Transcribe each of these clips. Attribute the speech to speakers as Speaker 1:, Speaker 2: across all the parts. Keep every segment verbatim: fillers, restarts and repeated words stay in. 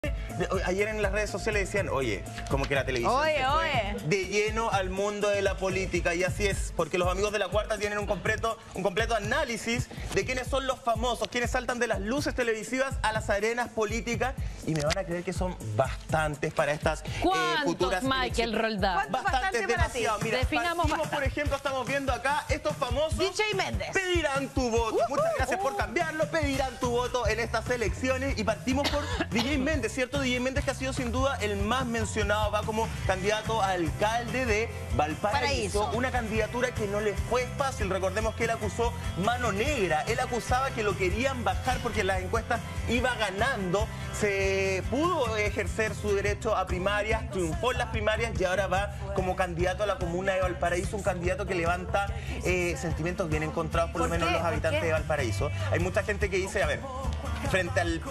Speaker 1: Ayer en las redes sociales decían, oye, como que la televisión
Speaker 2: oye,
Speaker 1: se fue
Speaker 2: oye.
Speaker 1: de lleno al mundo de la política. Y así es, porque los amigos de La Cuarta tienen un completo, un completo análisis de quiénes son los famosos, quiénes saltan de las luces televisivas a las arenas políticas. Y me van a creer que son bastantes para estas eh, futuras
Speaker 2: Michael Roldán?
Speaker 1: ¿Cuántos bastantes? Demasiado. Mira,
Speaker 2: Definamos
Speaker 1: partimos, por ejemplo, estamos viendo acá estos famosos.
Speaker 2: D J Méndez.
Speaker 1: Pedirán tu voto. Uh, Muchas gracias uh, por cambiarlo. Pedirán tu voto en estas elecciones. Y partimos por D J Méndez, ¿cierto? D J Méndez, que ha sido sin duda el más mencionado, va como candidato a alcalde de Valparaíso. Paraíso. Una candidatura que no le fue fácil. Recordemos que él acusó mano negra. Él acusaba que lo querían bajar porque en las encuestas iba ganando. Se pudo ejercer su derecho a primarias, triunfó en las primarias y ahora va como candidato a la comuna de Valparaíso, un candidato que levanta eh, sentimientos bien encontrados, por lo menos los habitantes de Valparaíso. Hay mucha gente que dice, a ver, frente al...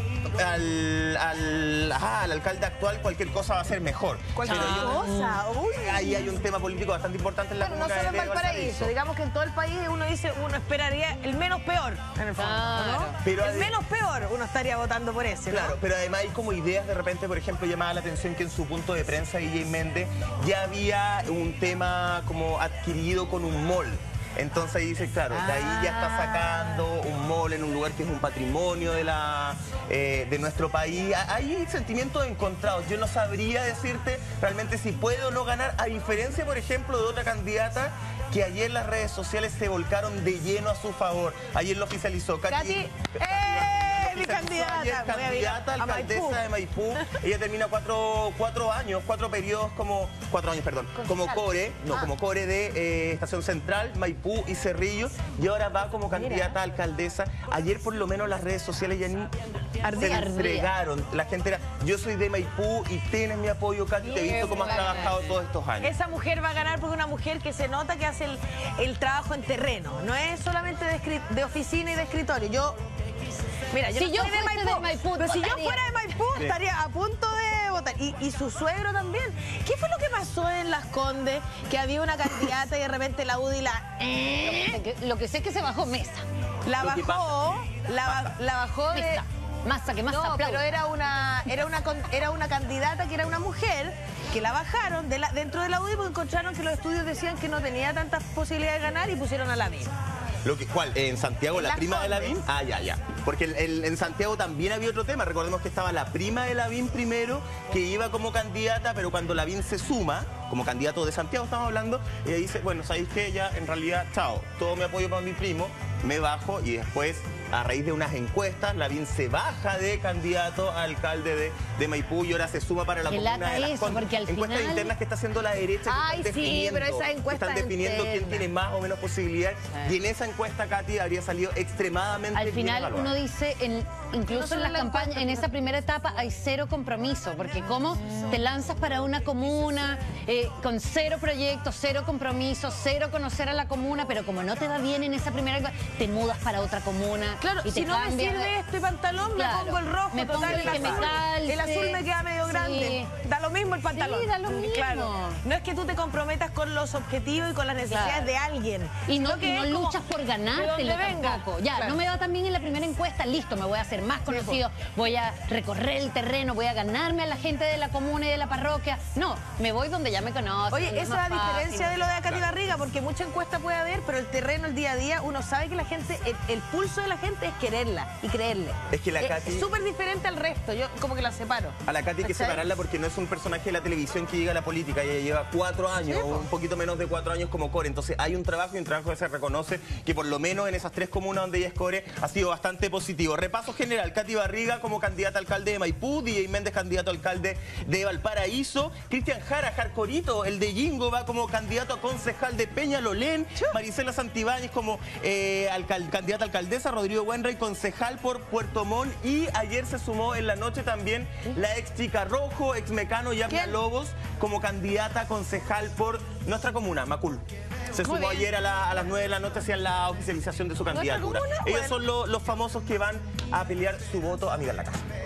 Speaker 1: Al, al, ajá, al alcalde actual cualquier cosa va a ser mejor.
Speaker 2: Cualquier cosa, uy.
Speaker 1: Ahí hay un tema político bastante importante en la
Speaker 2: Pero no
Speaker 1: comuna
Speaker 2: solo
Speaker 1: de
Speaker 2: en Valparaíso,
Speaker 1: Valparaíso.
Speaker 2: digamos que en todo el país uno dice, uno esperaría el menos peor, en el fondo,
Speaker 3: claro.
Speaker 2: ¿no?
Speaker 1: Pero
Speaker 2: el menos peor, uno estaría votando por ese, ¿no?
Speaker 1: Claro, pero además hay como ideas de repente, por ejemplo, llamaba la atención que en su punto de prensa D J Méndez ya había un tema como adquirido con un mall. Entonces dice, claro, de ahí ya está sacando un mall en un lugar que es un patrimonio de, la, eh, de nuestro país. Hay sentimientos encontrados. Yo no sabría decirte realmente si puede o no ganar, a diferencia, por ejemplo, de otra candidata que ayer las redes sociales se volcaron de lleno a su favor. Ayer lo oficializó Katy.
Speaker 2: Katy. ¡Eh! Mi candidata.
Speaker 1: Ayer, candidata a alcaldesa de Maipú. Ella termina cuatro, cuatro años, cuatro periodos como... Cuatro años, perdón. Como core, no, ah. como core de eh, Estación Central, Maipú y Cerrillo. Y ahora va como candidata a alcaldesa. Ayer por lo menos las redes sociales ya ni
Speaker 2: Ardía.
Speaker 1: se entregaron. La gente era, yo soy de Maipú y tienes mi apoyo, Katy. Te he visto cómo has trabajado todos estos años.
Speaker 2: Esa mujer va a ganar porque es una mujer que se nota que hace el, el trabajo en terreno. No es solamente de, de oficina y de escritorio. Yo... Mira, yo
Speaker 3: si
Speaker 2: no
Speaker 3: yo
Speaker 2: soy de Maipú,
Speaker 3: de Maipú,
Speaker 2: pero si yo
Speaker 3: votaría.
Speaker 2: fuera de Maipú estaría a punto de votar. Y, y su suegro también. ¿Qué fue lo que pasó en Las Condes? Que había una candidata y de repente la U D I la...
Speaker 3: ¿Eh? Lo, que, lo que sé es que se bajó Mesa.
Speaker 2: La bajó, la, la bajó de...
Speaker 3: Mesa. Masa, que más
Speaker 2: No,
Speaker 3: aplaude.
Speaker 2: pero era una, era, una, era una candidata que era una mujer que la bajaron de la, dentro de la U D I porque encontraron que los estudios decían que no tenía tantas posibilidades de ganar y pusieron a Lavín.
Speaker 1: Lo que, ¿Cuál? ¿En Santiago,
Speaker 2: en
Speaker 1: la
Speaker 2: Las
Speaker 1: prima
Speaker 2: Condes.
Speaker 1: de Lavín? Ah, ya, ya. Porque el, el, en Santiago también había otro tema. Recordemos que estaba la prima de Lavín primero, que iba como candidata, pero cuando Lavín se suma, como candidato de Santiago estamos hablando, ella dice, bueno, ¿sabéis qué? Ya, en realidad, chao, todo mi apoyo para mi primo, me bajo y después... A raíz de unas encuestas, Lavín se baja de candidato a alcalde de, de Maipú y ahora se suma para la
Speaker 3: Qué
Speaker 1: comuna
Speaker 3: lata
Speaker 1: de Las
Speaker 3: eso,
Speaker 1: Condes.
Speaker 3: porque al
Speaker 1: Encuestas
Speaker 3: final...
Speaker 1: internas que está haciendo la derecha.
Speaker 2: Ay,
Speaker 1: que están
Speaker 2: sí, pero esas encuestas
Speaker 1: están definiendo quién
Speaker 2: internas.
Speaker 1: tiene más o menos posibilidades. Sí. Y en esa encuesta, Katy, habría salido extremadamente
Speaker 3: Al final
Speaker 1: bien
Speaker 3: uno dice, en, incluso
Speaker 2: no
Speaker 3: en la campaña, en esa primera etapa hay cero compromiso, porque cómo te lanzas para una comuna eh, con cero proyectos, cero compromiso, cero conocer a la comuna, pero como no te va bien en esa primera etapa, te mudas para otra comuna.
Speaker 2: Claro,
Speaker 3: y
Speaker 2: si
Speaker 3: te
Speaker 2: no me
Speaker 3: cambias.
Speaker 2: sirve este pantalón,
Speaker 3: Claro.
Speaker 2: me pongo el rojo,
Speaker 3: Me
Speaker 2: total,
Speaker 3: pongo el
Speaker 2: el,
Speaker 3: que me
Speaker 2: azul,
Speaker 3: calce.
Speaker 2: el azul me queda medio
Speaker 3: Sí.
Speaker 2: grande. Da lo mismo el pantalón.
Speaker 3: Sí, da lo mismo.
Speaker 2: Claro. No es que tú te comprometas con los objetivos y con las necesidades
Speaker 3: Claro.
Speaker 2: de alguien.
Speaker 3: Y no,
Speaker 2: sino que
Speaker 3: y no
Speaker 2: es como
Speaker 3: luchas por
Speaker 2: de
Speaker 3: ganártelo
Speaker 2: donde venga.
Speaker 3: tampoco. Ya,
Speaker 2: Claro.
Speaker 3: no me va tan bien en la primera encuesta, listo, me voy a hacer más conocido, voy a recorrer el terreno, voy a ganarme a la gente de la comuna y de la parroquia. No, me voy donde ya me conocen.
Speaker 2: Oye,
Speaker 3: donde
Speaker 2: esa es la
Speaker 3: más fácil.
Speaker 2: diferencia de lo de Katy Barriga, porque mucha encuesta puede haber, pero el terreno, el día a día, uno sabe que la gente, el, el pulso de la gente es quererla y creerle.
Speaker 1: Es que la
Speaker 2: Es-
Speaker 1: Katy...
Speaker 2: Es súper diferente al resto, yo como que la separo.
Speaker 1: A la Katy hay que
Speaker 2: ¿Cachai?
Speaker 1: separarla porque no es un personaje de la televisión que llega a la política. Ella lleva cuatro años,
Speaker 2: Sí, po.
Speaker 1: un poquito menos de cuatro años como core. Entonces hay un trabajo y un trabajo que se reconoce que por lo menos en esas tres comunas donde ella es core ha sido bastante positivo. Repaso general, Katy Barriga como candidata a alcalde de Maipú, D J Méndez candidato a alcalde de Valparaíso, Cristian Jara, Jarcorito, el de Yingo, va como candidato a concejal de Peñalolén, Marisela Santibáñez como eh, alcal- candidata a alcaldesa, Rodrigo Buenrey, concejal por Puerto Montt, y ayer se sumó en la noche también la ex Chica Rojo, ex Mecano Yamna
Speaker 2: ¿Quién?
Speaker 1: Lobos como candidata a concejal por nuestra comuna, Macul. Se
Speaker 2: Muy
Speaker 1: sumó
Speaker 2: bien.
Speaker 1: ayer a, la- a las nueve de la noche hacia la oficialización de su candidatura.
Speaker 2: comuna?
Speaker 1: Ellos
Speaker 2: Bueno.
Speaker 1: son lo- los famosos que van a pelear su voto a Miguel la Casa.